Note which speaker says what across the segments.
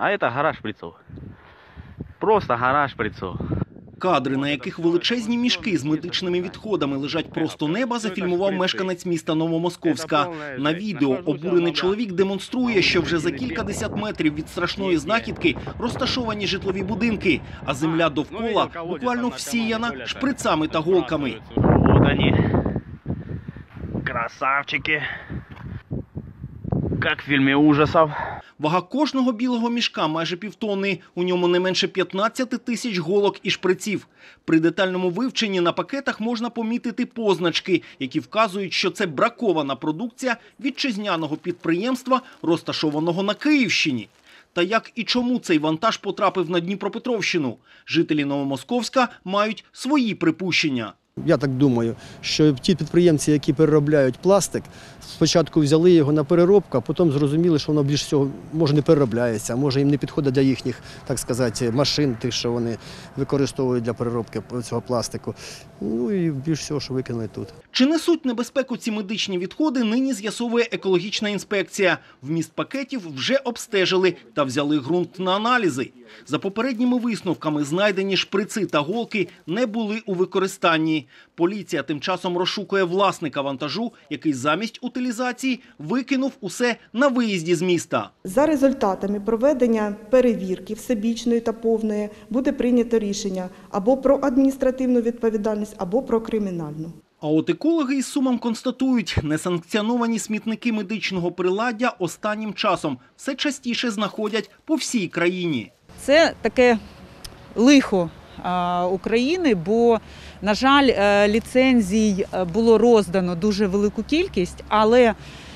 Speaker 1: А это гора шприцов. Просто гора шприцов.
Speaker 2: Кадри, на яких величезні мішки з медичними відходами лежать просто неба, зафільмував мешканець міста Новомосковська. На відео обурений чоловік демонструє, що вже за кількадесят метрів від страшної знахідки розташовані житлові будинки, а земля довкола буквально всіяна шприцами та голками.
Speaker 1: Вот они, красавчики, как в фильме ужасов.
Speaker 2: Вага кожного білого мішка майже півтонни. У ньому не менше 15 тисяч голок і шприців. При детальному вивченні на пакетах можна помітити позначки, які вказують, що це бракована продукція вітчизняного підприємства, розташованого на Київщині. Та як і чому цей вантаж потрапив на Дніпропетровщину? Жителі Новомосковська мають свої припущення.
Speaker 3: Я так думаю, що ті підприємці, які переробляють пластик, спочатку взяли його на переробку, а потім зрозуміли, що воно більш всього може не переробляється, може їм не підходить для їхніх, так сказати, машин, тих, що вони використовують для переробки цього пластику. Ну і більш всього, що викинули тут.
Speaker 2: Чи несуть небезпеку ці медичні відходи, нині з'ясовує екологічна інспекція. Вміст пакетів вже обстежили та взяли ґрунт на аналізи. За попередніми висновками знайдені шприци та голки не були у використанні. Поліція тим часом розшукує власника вантажу, який замість утилізації викинув усе на виїзді з міста.
Speaker 4: За результатами проведення перевірки всебічної та повної буде прийнято рішення або про адміністративну відповідальність, або про кримінальну.
Speaker 2: А от екологи із сумом констатують, несанкціоновані смітники медичного приладдя останнім часом все частіше знаходять по всій країні.
Speaker 5: Це таке лихо України, бо, на жаль, ліцензій було роздано дуже велику кількість, але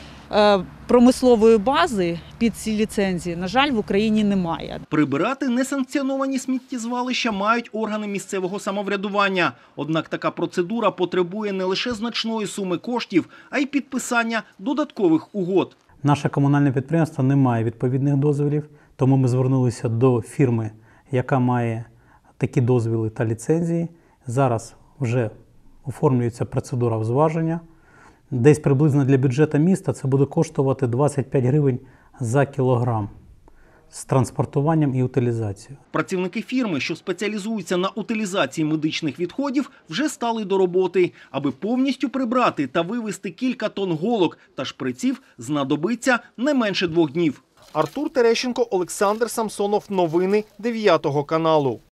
Speaker 5: промислової бази під ці ліцензії, на жаль, в Україні немає.
Speaker 2: Прибирати несанкціоновані сміттєзвалища мають органи місцевого самоврядування. Однак така процедура потребує не лише значної суми коштів, а й підписання додаткових угод.
Speaker 6: Наше комунальне підприємство не має відповідних дозволів, тому ми звернулися до фірми, яка має такі дозволи та ліцензії. Зараз вже оформлюється процедура зваження. Десь приблизно для бюджету міста це буде коштувати 25 гривень за кілограм з транспортуванням і утилізацією.
Speaker 2: Працівники фірми, що спеціалізуються на утилізації медичних відходів, вже стали до роботи. Аби повністю прибрати та вивезти кілька тонн голок та шприців, знадобиться не менше 2 днів. Артур Терещенко, Олександр Самсонов. Новини 9 каналу.